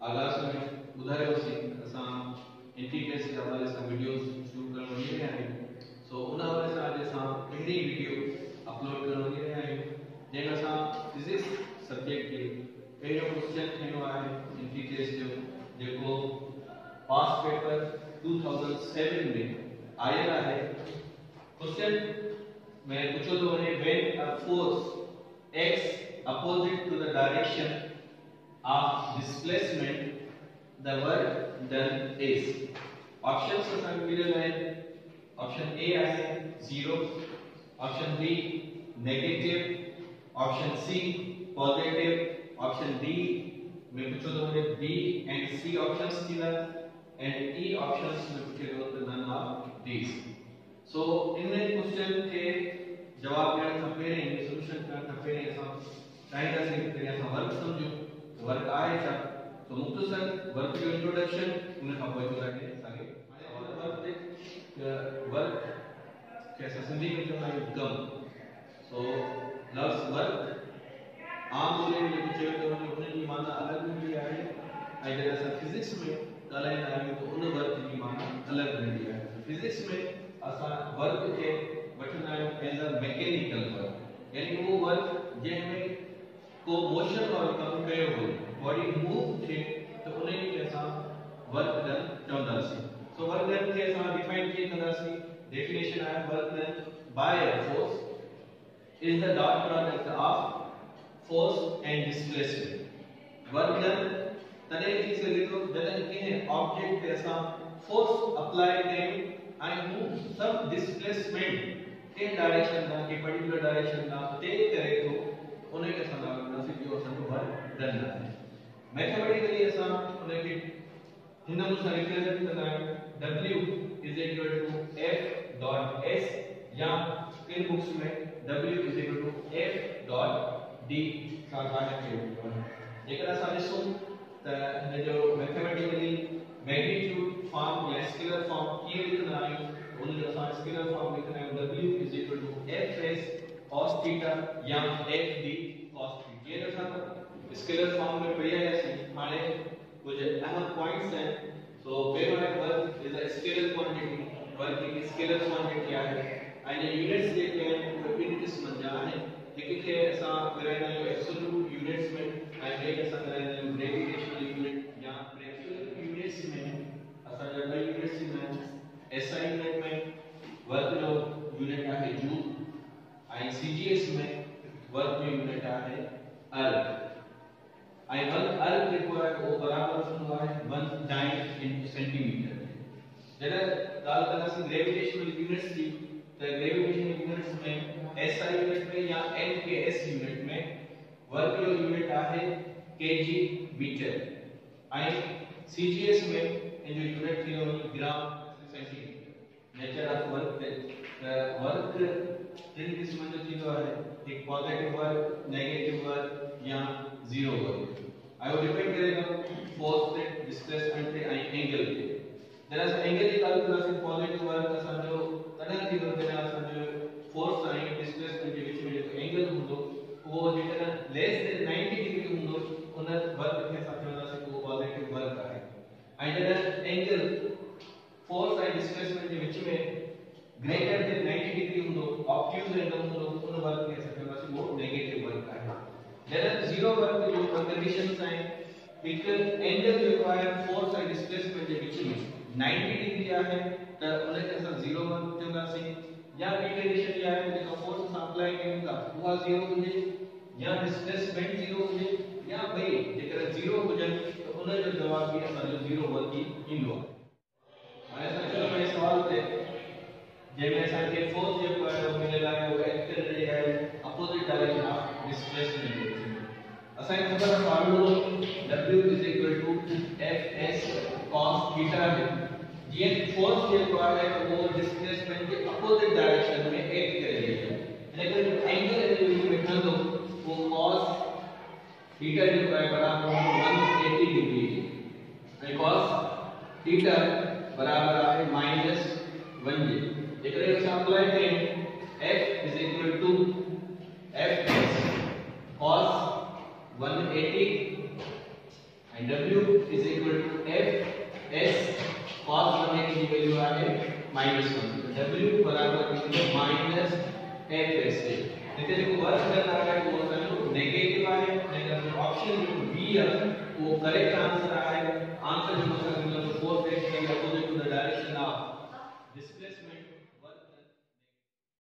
आगाज में ॿुधायोसीं असां इंटीग्रेस जे हवाले सां वीडियोस शुरू करण वञी रहिया आहियूं। सो उन हवाले सां अॼु असां हिकिड़ी वीडियो अपलोड करण वञी रहिया आहियूं जंहिंमें असां फिजिक्स सब्जेक्ट खे पहिरियों क्वेश्चन खयो आहे इंटीग्रेस जो जेको पास पेपर 2007 में आयल आहे। क्वेश्चन में पूछो तो वञे when a force x opposite to the direction of displacement the work done is options असांखे मिलियल आहिनि। ऑप्शन ए आहे 0, option B negative, option C positive, option D में पूछो तो वञे बी एंड सी ऑप्शंस थींदा एंड ई ऑप्शंस में पूछे तो नन ऑफ दीस। सो इन क्वेश्चन के जवाब ॾियण खां पहिरीं सॉल्यूशन करण खां पहिरीं असां चाहींदासीं कि असां वर्क समझूं वर्क आहे छा। तो मुख्तसर वर्क जो इंट्रोडक्शन उन खां पोइ तव्हांखे असांखे वर्क के असां सिंधी में चवंदा आहियूं कम। सो लफ्ज़ वर्क आम ॿोली में जेको चयो थो वञे उन जी माना अलॻि हूंदी आहे ऐं जॾहिं असां फिजिक्स में ॻाल्हाईंदा आहियूं त उन वर्क जी माना अलॻि हूंदी आहे। फिजिक्स में असां वर्क खे वठंदा आहियूं एज अ मैकेनिकल वर्क, यानी वो वर्क जंहिंमें को मोशन वारो कमु कयो हो बॉडी मूव थिए त उन खे असां वर्क डन चवंदासीं। सो वर्क डन खे असां डिफाइन कीअं कंदासीं। डेफिनेशन आहे work done by a force is the dot product of force and displacement. Work done तॾहिं थी सघे थो जॾहिं कंहिं ऑब्जेक्ट ते असां फोर्स अप्लाई कयूं ऐं हू सभु डिस्प्लेसमेंट के डायरेक्शन दा के पर्टिकुलर डायरेक्शन दा टेक करे तो उन्हें के साथ नासिक जो असन वर्क डन है। मैथमेटिकली असा उन्हें के हिन अनुसार रिप्रेजेंट करना है w is equal to f dot s या इन बुक्स में w is equal to f dot d का कार्य किया है। जेकर असा ॾिसूं त हिन जो मैथमेटिकली मैग्नीट्यूड फॉर्म या स्केलर फॉर्म कीअं लिखंदा आहियूं उन जो असां स्केलर फॉर्म लिखंदा आहियूं w is equal to fs cos theta या fd cos थीटा। ये असां स्केलर फॉर्म में पढ़ी आयासीं। हाणे कुछ अहम पॉइंट्स हैं। सो पहिरों है work is a scalar quantity. Work एक स्केलर क्वांटिटी आहे ऐं यूनिट्स जेके आहिनि उहे ॿिनि क़िस्मनि जा आहिनि। हिक खे असां विरहाईंदा आहियूं एब्सोल्यूट यूनिट्स में ऐं ॿिए खे असां विरहाईंदा आहियूं ग्रेविटेशनल यूनिट या एब्सोल्यूट यूनिट्स में असांजा ॿ यूनिट्स थींदा आहिनि। एसआई यूनिट में वर्क जो यूनिट आहे जूल ऐं सीजीएस में वर्क जो यूनिट आहे अर्ग ऐं अर्ग जेको आहे उहो बराबर हूंदो आहे 1 टाइम इन सेंटीमीटर। जॾहिं ॻाल्हि कंदासीं ग्रेविटेशनल यूनिट्स जी त ग्रेविटेशनल यूनिट्स में एसआई यूनिट में या एमकेएस यूनिट में वर्क जो यूनिट आहे केजी मीटर ऐं सीजीएस में इन जो यूनिट थींदो आहे gram centimetre. Nature of work work टिनि क़िस्मनि जो थींदो आहे एक पॉजिटिव वर्क, नेगेटिव वर्क या zero work. I will depend करेगा फोर्स पे, डिस्प्लेसमेंट पे ऐं एंगल पे। जॾहिं असां एंगल जी ॻाल्हि कंदासीं पॉजिटिव वर्क असांजो तॾहिं थींदो जॾहिं असांजो फोर्स ऐं डिस्प्लेसमेंट जे विच में जेको एंगल हूंदो उहो जेकॾहिं लेस देन 90 डिग्री हूंदो उन वर्क खे असां चवंदासीं उहो पॉजिटिव वर्क आहे। ऐं जॾहिं एंगल फोर्स ऐं डिस्प्लेसमेंट जे विच में ग्रेटर देन 90 डिग्री हूंदो ऑब्ट्यूज एंगल हूंदो उन वर्क खे असां चवंदासीं वो नेगेटिव वर्क आहे। जॾहिं जीरो वर्क जो कंडीशंस आहिनि हिकु एंगल जेको आहे फोर्स ऐं डिस्प्लेसमेंट जे विच में 90 डिग्री आहे त उन खे असां जीरो वर्क चवंदासीं या ॿी कंडीशन इहा आहे जेका फोर्स असां अप्लाई कयूं था उहा जीरो हुजे या डिस्प्लेसमेंट जीरो हुजे या ॿई जेकर जीरो हुजनि त उन जो जवाब बि असांजो जीरो वर्क ई ईंदो आहे। हाणे असां चलो सवाल ते जंहिंमें असांखे फोर्स जेको आहे उहो मिलियल आहे उहो एक्ट करे रही आहे अपोजिट डायरेक्शन ऑफ डिस्प्लेसमेंट। असांखे ख़बर आहे फॉर्मूलो w is equal to fs cos theta है। जीअं फोर्स जेको आहे उहो डिस्प्लेसमेंट के अपोजिट डायरेक्शन में एक्ट करे रही है लेकिन एंगल जो में ठंदो वो cos थीटा जेको आहे बराबर 180 डिग्री है। cos थीटा बराबर आहे -1 जे। जेकर असां अप्लाई कयूं f is equal to fs cos 180 W is equal to F S cos 180 की वैल्यू आ है -1, W बराबर माइनस FS है। देखिए देखो वर्क करना है वो वैल्यू नेगेटिव आए, नहीं ऑप्शन जो बी है वो करेक्ट आंसर आए। आंसर जो मतलब 4 फैक्ट के opposite to the direction of displacement